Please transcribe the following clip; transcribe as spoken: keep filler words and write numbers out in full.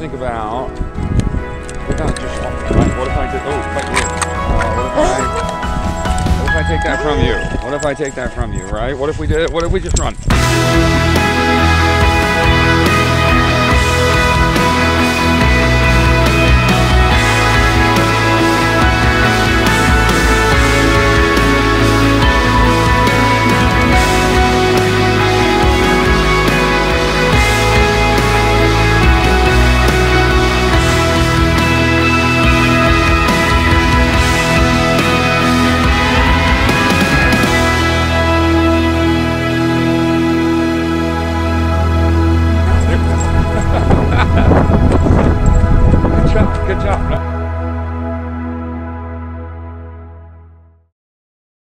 think about, we're not just walking, right? What if I did, oh, right here. Uh, what if I, what if I take that from you? What if I take that from you, right? What if we did, what if we just run?